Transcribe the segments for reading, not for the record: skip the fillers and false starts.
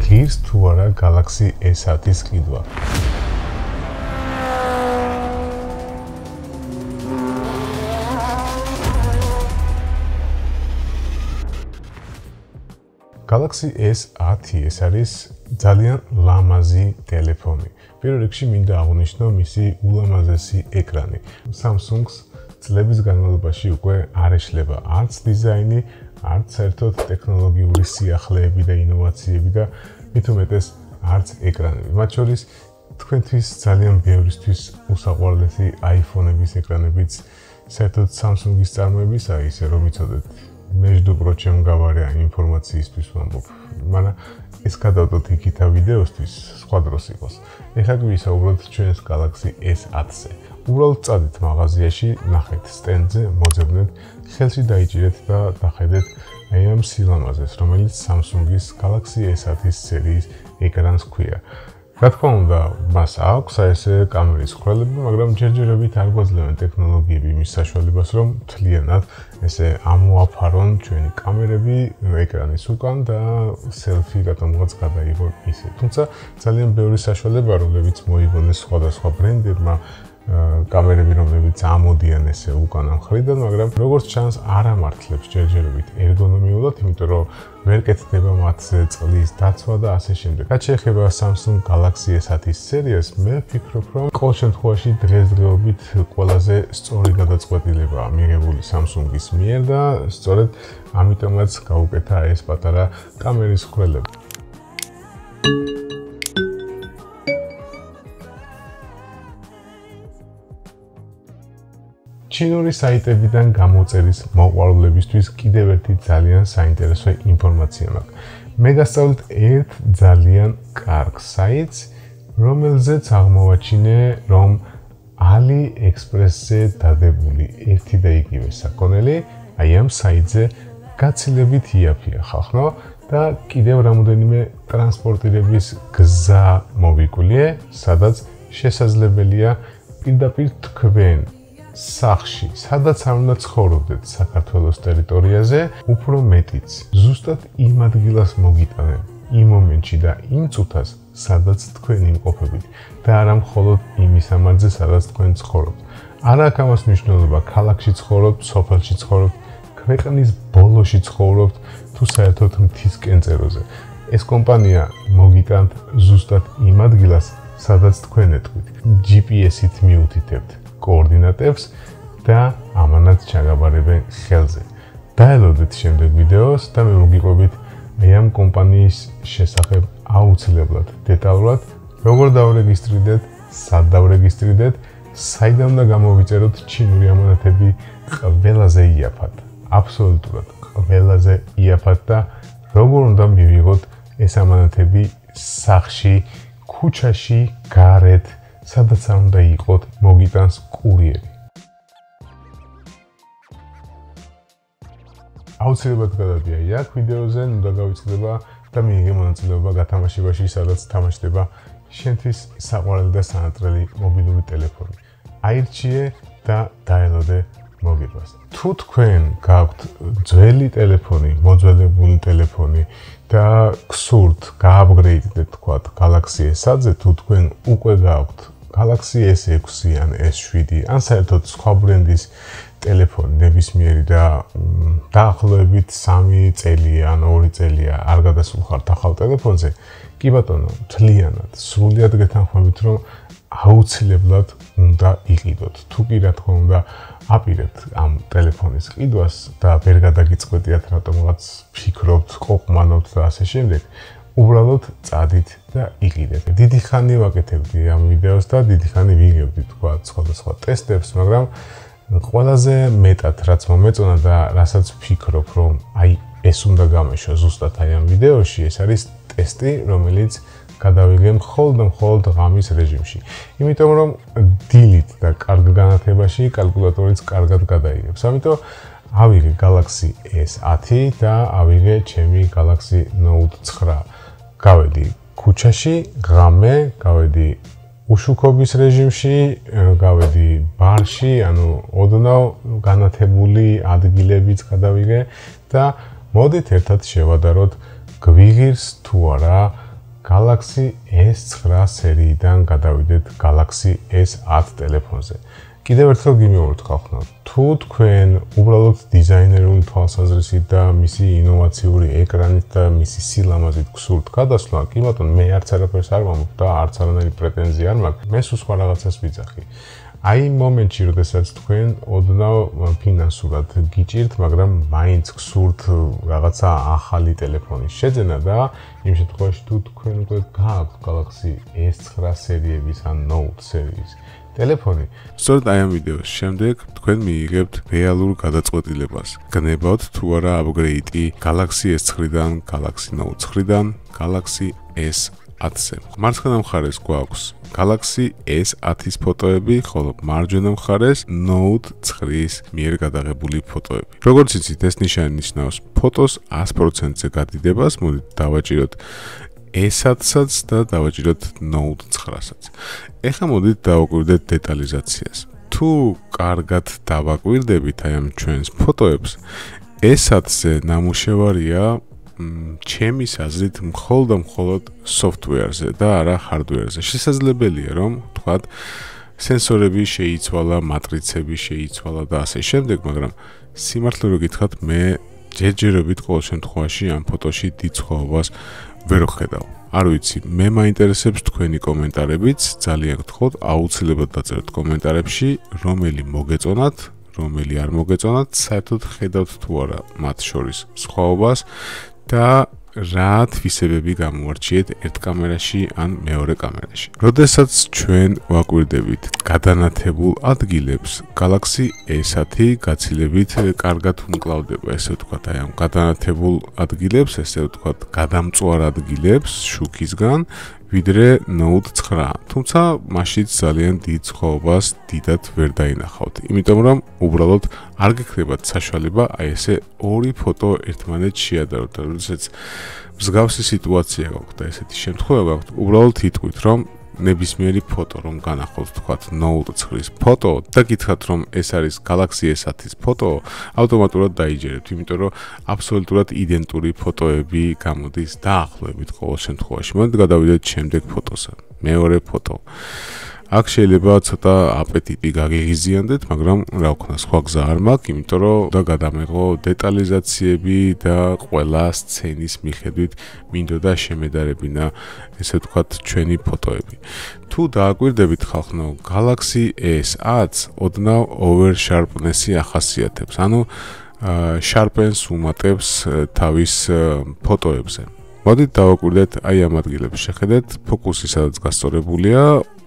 ღირს თუ არა Galaxy S10-ის ყიდვა. Galaxy S10 ეს არის ძალიან ლამაზი ტელეფონი. პირველ რიგში მინდა აღვნიშნო მისი ულამაზესი ეკრანი. Samsung-ს წლების განმავლობაში უკვე არ ეშლება არც დიზაინი, არც საერთოდ ტექნოლოგიური სიახლეები და ინოვაციები და მით უმეტეს არც ეკრანები. მათ შორის თქვენთვის ძალიან ბევრისთვის უსაყვარლესი iPhone-ების ეკრანებიც საერთოდ Samsung-ის წარმოებისაა, ისე რომ იცოდეთ между прочим გავარია ინფორმაციისთვის ვამბობ. მაგრამ ეს გადავდოთ იქითა ვიდეოსთვის სხვა დროს იყოს. ეხლა გვისაუბროთ ჩვენს Galaxy S10-ზე. უბრალოდ წადით მაღაზიაში, ნახეთ სტენდზე, მოძებნეთ, ხელში დაიჭირეთ და დახედეთ აი ამ სილამაზეს, რომელიც Samsung-ის Galaxy S10-ის სერიის ეკრანს ჰქვია. რა თქმა უნდა, მას აქვს ესე კამერის ხვრელები, მაგრამ ჯერჯერობით არ გვაძლევენ ტექნოლოგიები იმის საშუალებას, რომ მთლიანად ესე ამოაფარონ ჩვენი კამერები ეკრანის უკან და სელფი რატომღაც გადაიღონ ისე. თუმცა ძალიან ბევრი საშუალება, რომლებიც მოიგონეს სხვადასხვა ბრენდებმა, კამერები, რომლებიც ამოდიან ესე უკან ამ მხრიდან, მაგრამ როგორც ჩანს, არ ამართლებს ჯერჯერობით ერგონომიულად, იმიტომ რომ ვერ კეთდება მათზე წყლის დაცვა და ასე შემდეგ. რაც შეეხება Samsung Galaxy S10-ის სერიას, მე ვფიქრობ, რომ ყოველ შემთხვევაში დღესდღეობით ყველაზე სწორი გადაწყვეტილებაა მიღებული Samsung-ის მიერ და სწორედ ამიტომაც გაუკეთა ეს პატარა კამერის ხვრელები. ჩინური საიტებიდან გამოწერის მოყვარულებისთვის კიდევ ერთი ძალიან საინტერესო ინფორმაცია მაქვს. მე გასწავლეთ ერთ ძალიან კარგ საიტს, რომელზეც აღმოვაჩინე, რომ AliExpress-ზე დადებული ერთი და იგივე საკონელი, აი ამ საიტზე გაცილებით იაფია ხალხო და კიდევ რამოდენიმე ტრანსპორტირების გზა მოვიკვლიე, სადაც შესაძლებელია პირდაპირ თქვენ სახში, სადაც არ უნდა ცხოვრობდეთ საქართველოს ტერიტორიაზე, უფრო მეტიც. ზუსტად იმ ადგილას მოგიტანენ, იმ მომენტში და იმ წუთას, სადაც თქვენ იმყოფებით და არა მხოლოდ იმ ისამართზე, სადაც თქვენ ცხოვრობთ. არა აქვს ამას მნიშვნელობა, ქალაქში ცხოვრობთ, სოფელში ცხოვრობთ, ქვეყნის ბოლოში ცხოვრობთ, თუ საერთოდ მთის კენწეროზე. ეს კომპანია მოგიტანთ ზუსტად იმ ადგილას, სადაც თქვენ ეტყვით. GPS-ით მიუთითებთ კოორდინატებს და ამანაც ჩაგაბარებენ ხელზე. დაელოდეთ შემდეგ ვიდეოს და მე მოგიყვებით აი ამ კომპანიის შესახებ აუცილებლად დეტალურად, როგორ დავრეგისტრირდეთ, სად დავრეგისტრირდეთ, საიდან უნდა გამოვიწეროთ ჩინური ამონათები ყველაზე იაფად, აბსოლუტურად ყველაზე იაფად და როგორ უნდა მივიღოთ ეს ამონათები სახში, ქუჩაში, გარეთ, სადაც არ უნდა იყოთ, მოგიტანს კურიერი. აუცილებლად გადადია იქ ვიდეოზე, უნდა გავიწყდება და მიიღე მონაწილეობა გათამაშებაში, სადაც თამაშდება შენთვის საყვარელი და სანატრელი მობილური ტელეფონი. აირჩიე და დაელოდე მოგებას. თუ თქვენ გაქვთ ძველი ტელეფონი, მოძველებული ტელეფონი და გსურთ გააპგრეიდდეთ თქვათ Galaxy S10-ზე, თუ თქვენ უკვე გაქვთ Galaxy S6 ან S7 ან საერთოდ სხვა ბრენდის ტელეფონი ნებისმიერი და დაახლოებით 3 წელია ან 2 წელია არ გადასულხართ ახალ ტელეფონზე, კი ბატონო, მთლიანად, სრულიად გეთანხმებით, რომ აუცილებლად უნდა იყიდოთ. თუ კი რა თქმა უნდა აპირებთ ამ ტელეფონის ყიდვას და ვერ გადაგიწყვეტიათ რატომღაც ფიქრობთ, ყოყმანობთ და ასე შემდეგ, უბრალოდ წადით და იყიდეთ. დიდი ხანი ვაკეთებდი ამ ვიდეოს და დიდი ხანი ვიღებდი თქვა სხვადასხვა ტესტებს, მაგრამ ყველაზე მეტად რაც მომეწონა და რასაც ვფიქრობ, რომ აი ეს უნდა გამეშვა ზუსტად აი ამ ვიდეოში, ეს არის ტესტი, რომელიც გადავიღე მხოლოდ ღამის რეჟიმში. იმიტომ რომ დილით და კარგ განათებაში კალკულატორიც კარგად გადაიღებს. ამიტომ ავიღე Galaxy S10 და ავიღე ჩემი Galaxy Note 9. გავედი ქუჩაში, ღამე, გავედი უშუქობის რეჟიმში, გავედი ბარში, ანუ ოდნავ განათებული ადგილებიც გადავიღე და მოდით ერთად შევადაროთ გვიღირს თუ არა Galaxy S9 სერიიდან გადავიდეთ Galaxy S10 ტელეფონზე. კიდევ ერთხელ გიმეორთქავ ხნო, თუ თქვენ უბრალოდ დიზაინერული თვალსაზრისით და მისი ინოვაციური ეკრანით და მისი სილამაზით გსურთ გადასვლა, კი ბატონო, მე არც არაფერს არ ვამბობ და არც არანაირი პრეტენზია არ მაქვს. მე სულ სხვა რაღაცას ვიძახი. აი მომენტში, როდესაც თქვენ ოდნავ ფინანსურად გიჭირთ, მაგრამ მაინც გსურთ რაღაცა ახალი ტელეფონის შეძენა და იმ შემთხვევაში თუ თქვენ უკვე გააქვთ Galaxy S9 სერიების ან Note სერიის ტელეფონი, სწორედ აი ამ ვიდეოს შემდეგ თქვენ მიიღებთ რეალურ გადაწყვეტილებას. გნებავთ თუ არა აპგრეიდი Galaxy S9-დან, Galaxy Note 9-დან, Galaxy S10-ზე. მარცხენა მხარეს გვაქვს Galaxy S10-ის ფოტოები, ხოლო მარჯვენა მხარეს Note 9-ის მიერ გადაღებული ფოტოები. როგორც იცით, ეს ნიშანი ნიშნავს ფოტოს 100%-ზე გადიდებას. მოდით დავაჭიროთ S10-საც და დავაჭიროთ Note 9-საც. ეხლა მოდით დავაკვირდეთ დეტალიზაციას. თუ კარგად დავაკვირდებით აი ამ ჩვენს ფოტოებს, S10-ზე ნამუშევარია ჩემის აზრით მხოლოდ software-ზე და არა hardware-ზე. შესაძლებელია რომ თქვათ სენსორები შეიცვალა, მატრიცები შეიცვალა და ასე შემდეგ, მაგრამ სიმართლე რო გითხრათ, მე ჯერჯერობით ყოველ შემთხვევაში ამ ფოტოში დიდ სხვაობას ვერ ვხედავ. არ ვიცი, მე მაინტერესებს თქვენი კომენტარებიც, ძალიან გთხოვთ, აუცილებლად დაწერთ კომენტარებში, რომელი მოგეწონათ, რომელი არ მოგეწონათ, საერთოდ ხედავთ თუ არა მათ შორის სხვაობას და რა თვისებები გამოვარჩიეთ ერთ კამერაში ან მეორე კამერაში. როდესაც ჩვენ ვაკვირდებით გადანათებულ ადგილებს, Galaxy S10 გაცილებით კარგად უმკლავდება, ესე ვთქვათ, აი ამ გადანათებულ ადგილებს, ესე ვთქვათ, გადამწვარ ადგილებს შუქისგან, ვიდრე Note 9. თუმცა მაშინ ძალიან დიდ სხვაობას დიდად ვერ დაინახავთ. იმიტომ რომ უბრალოდ არ გექნებათ საშუალება აი ესე ორი ფოტო ერთმანეთს შეადაროთ. როდესაც მსგავსი სიტუაცია გაქვთ და ესეთი შემთხვევა გაქვთ, უბრალოდ იტყვით რომ ნებისმიერი ფოტო რომ განახოთ თქვათ Note 9-ის ფოტო და გითხრათ რომ ეს არის Galaxy S10-ის ფოტო, ავტომატურად დაიჯერებთ, იმიტომ რომ აბსოლუტურად იდენტური ფოტოები გამოდის დაახლოებით ყოველ შემთხვევაში. მოდით გადავიდეთ შემდეგ ფოტოზე. მეორე ფოტო. აქ შეიძლება ცოტა აპეტიტი გაგიღიზიანდეთ, მაგრამ რა ვქნა, სხვა გზა არ მაქვს, იმიტომ რომ და გადამეღო დეტალიზაციები და ყველა სცენის მიხედვით მინდოდა შემედარებინა, ესე ვთქვათ, ჩვენი ფოტოები. თუ დააკვირდებით ხალხო, Galaxy S10-ს ოდნავ over-sharpness-ი ახასიათებს, ანუ sharpens უმატებს თავის ფოტოებზე. მოდით დავაკვირდეთ აი ამ ადგილებს, შეხედეთ, ფოკუსი სადაც გასწორებულია,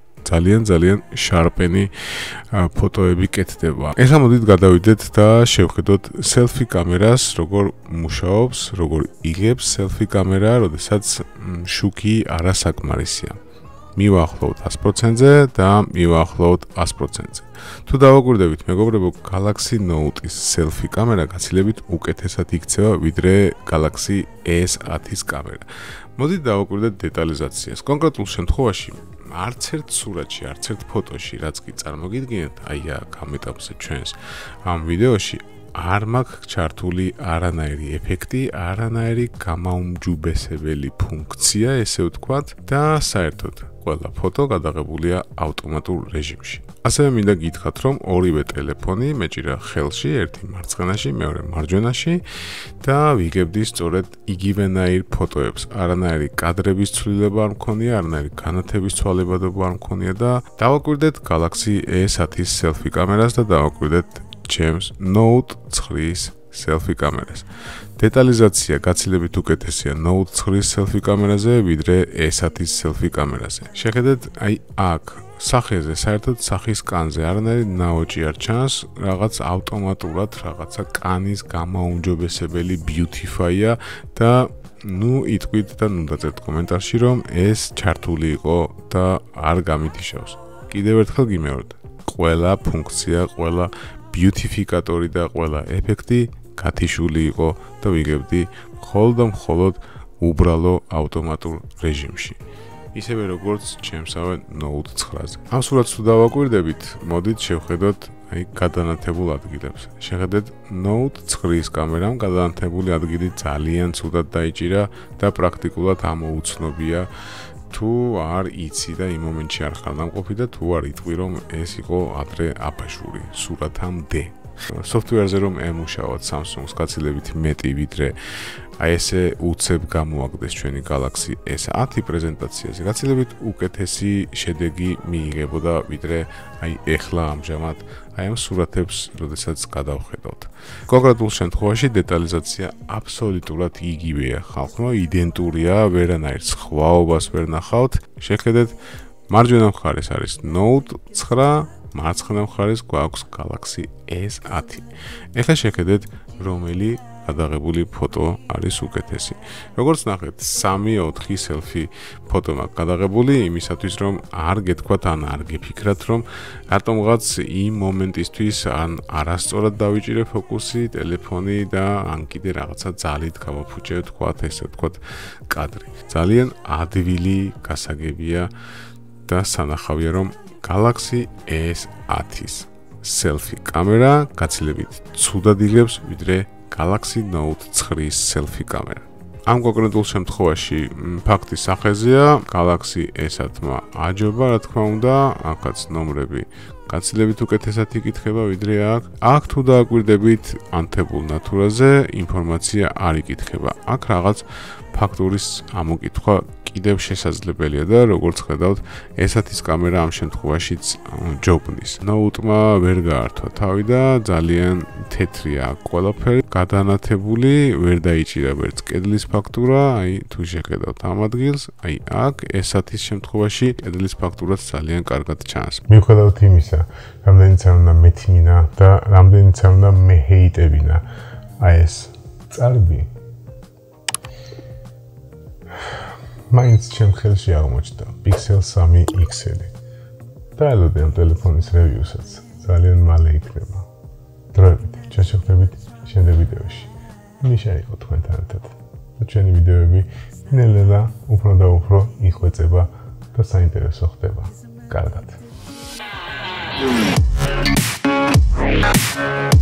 ძალიან შარპენი ფოტოები კეთდება. ეხლა მოდით გადავიდეთ და შევხედოთ selfie კამერას, როგორ მუშაობს, როგორ იღებს selfie კამერა, როდესაც შუქი არასაკმარისია. მივაახლოვთ 100%-ზე და მივაახლოვთ 100%-ზე. თუ დავაკვირდებით, მეგობრებო, Galaxy Note-ის selfie კამერა გაცილებით უკეთესად იქცევა, ვიდრე Galaxy S10-ის კამერა. მოდით დავაკვირდეთ დეტალიზაციას. კონკრეტულ შემთხვევაში არც ერთ სურათში, არც ერთ ფოტოში, რაც კი წარმოგიდგენთ, აი აქ ამ ეტაპზე ჩვენს ამ ვიდეოში არ მაქვს ჩართული არანაირი ეფექტი, არანაირი გამაუმჯობესებელი ფუნქცია, ესე ვთქვათ, და საერთოდ ყველა ფოტო გადაღებულია ავტომატურ რეჟიმში. ასევე მინდა გითხრათ, რომ ორივე ტელეფონი მეჭირა ხელში, ერთი მარცხენაში, მეორე მარჯვენაში და ვიგებდი სწორედ იგივენაირ ფოტოებს. არანაირი კადრების ცვლილება არ მქონია, არანაირი განათების ცვალებადობა არ მქონია და დავაკვირდეთ Galaxy S10-ის selfie კამერას და დავაკვირდეთ ჩემს Note 9-ის selfie კამერას. დეტალიზაცია გაცილებით უკეთესია Note 9-ის selfie კამერაზე, ვიდრე S10-ის selfie კამერაზე. შეხედეთ, აი აქ სახეზე, საერთოდ სახის კანზე არანაირი ნაოჭი არ ჩანს, რაღაც ავტომატურად რაღაცა კანის გამაუმჯობესებელი beautify-ა და ნუ იტყვით და ნუ დაწერთ კომენტარში, რომ ეს ჩართული იყო და არ გამითიშავს. კიდევ ერთხელ გიმეორებ, ყველა ფუნქცია, ყველა beautificator-ი და ყველა ეფექტი გათიშული იყო და ვიგებდი მხოლოდ უბრალო ავტომატურ რეჟიმში. ისევე როგორც ჩემსავე Note 9-ზე. ამ სურათს თუ დავაკვირდებით, მოდით შევხედოთ აი გადანათებულ ადგილებს. შეხედეთ Note 9-ის კამერამ გადანათებული ადგილი ძალიან ცუდად დაიჭირა და პრაქტიკულად ამოუცნობია თუ არ იცი და იმ მომენტში არ ხარ დამყოფი და თუ არ იტყვი რომ ეს იყო ადრე აბაშური სურათამდე. Software-ზე რომ ემუშავოთ Samsung-ს გაცილებით მეტი ვიდრე აი ესე უცებ გამოაგდეს ჩვენი Galaxy S10 პრეზენტაციაზე. გაცილებით უკეთესი შედეგი მიიღებოდა ვიდრე აი ეხლა ამჟამად აი ამ სურათებს როდესაც გადავხედავთ. კონკრეტულ შემთხვევაში დეტალიზაცია აბსოლუტურად იგივეა, ხალხო, იდენტურია, ვერანაირ სხვაობას ვერ ნახავთ. შეხედეთ, მარჯვენა მხარეს არის Note 9, მარცხენა მხარეს გვაქვს Galaxy S10. ეხლა შეხედეთ, რომელი გადაღებული ფოტო არის უკეთესი. როგორც ნახეთ, 3-4 selfie ფოტო მაქვს გადაღებული იმისათვის, რომ არ გეთქვათ ან არ გეფიქრათ, რომ რატომღაც იმ მომენტისთვის ან არასწორად დავიჭირე ფოკუსი, ტელეფონი და ან კიდე რაღაცა ძალით გავაფუჭე, თქვათ ესე ვთქვათ, კადრი. ძალიან ადვილი გასაგებია და სანახავია, რომ Galaxy S10-ის selfie კამერა გაცილებით ცუდად იღებს, ვიდრე Galaxy Note 9-ის selfie კამერა. ამ კონკრეტულ შემთხვევაში ფაქტი სახეზეა, Galaxy S10-მა აჯობა, რა თქმა უნდა, აქაც ნომრები გაცილებით უკეთესად იკითხება, ვიდრე აქ. აქ თუ დააკვირდებით ანთებულ ნატურაზე, ინფორმაცია არ იკითხება. აქ რაღაც ფაქტურის ამოკითხვა კიდევ შესაძლებელია და როგორც ხედავთ, S10-ის კამერა ამ შემთხვევაშიც ჯობნის. Note-მა ვერ გაართვა თავი და ძალიან თეთრია ყველაფერი, გადანათებული, ვერ დაიჭირა ვერც კედლის ფაქტურა, აი თუ შეხედავთ ამ ადგილს, აი აქ S10-ის შემთხვევაში კედლის ფაქტურაც ძალიან კარგად ჩანს. მიუხედავად იმისა, რამდენიც არ უნდა მეთმინა და რამდენიც არ უნდა მეჰეიტებინა აი ეს წარბი, მაინც ჩემ ხელში აღმოჩნდა Pixel 3 XL. დაელოდე ამ ტელეფონის რევიუსაც, ძალიან მალე იქნება. დროებით, ჩაჩვენებით შემდეგ ვიდეოში. ნიშა იყო თქვენთან ერთად. და ჩვენი ვიდეოები ნელ-ნელა უფრო და უფრო იხვეწება და საინტერესო ხდება. კარგად.